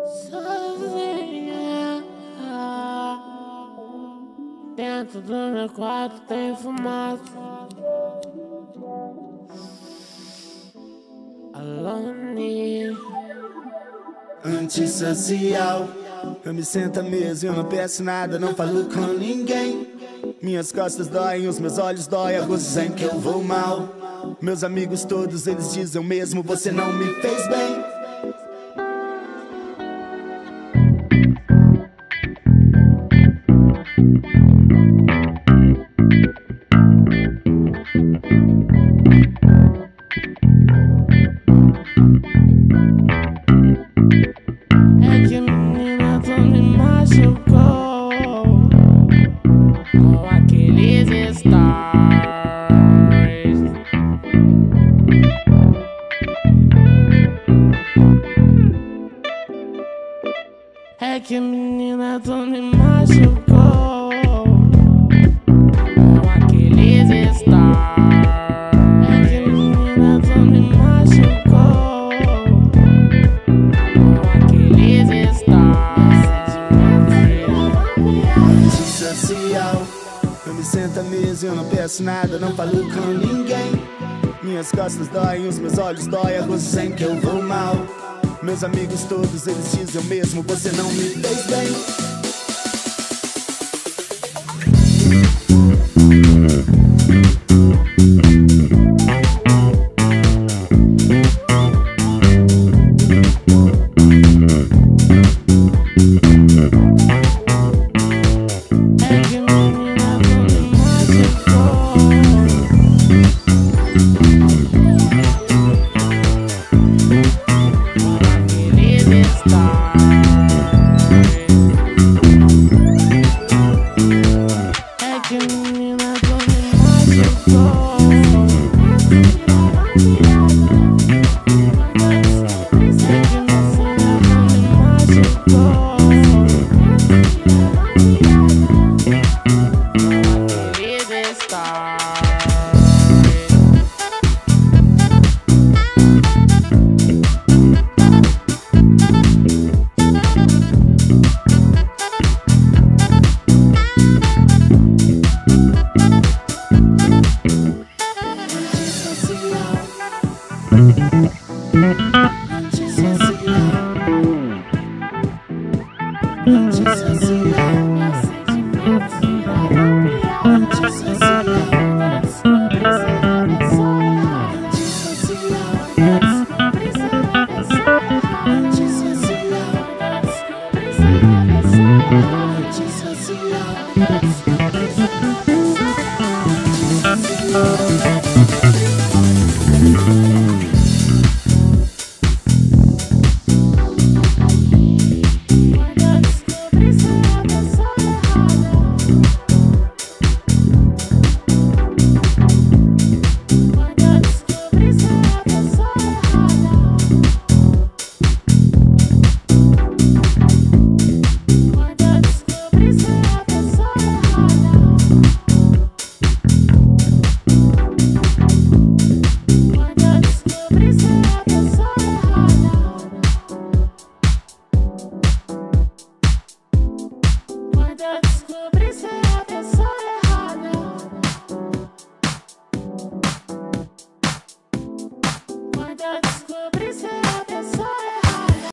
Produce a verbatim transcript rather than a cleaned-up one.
Sozinha, dentro do meu quarto tem fumaça. Alone. Antissocial. Eu me sento à mesa e eu não peço nada, não falo com ninguém. Minhas costas doem, os meus olhos doem, alguns dizem que eu vou mal. Meus amigos todos, eles dizem o mesmo, você não me fez bem. É que menina, tu me machucou com aqueles stories. É que menina, tu me machucou com aqueles stories. É que menina, tu me machucou com aqueles stories. Antissocial. Eu me sento à mesa e eu não peço nada, não falo com ninguém. Minhas costas doem, os meus olhos doem, alguns dizem que eu vou mal. Meus amigos todos, eles dizem o mesmo, você não me fez bem.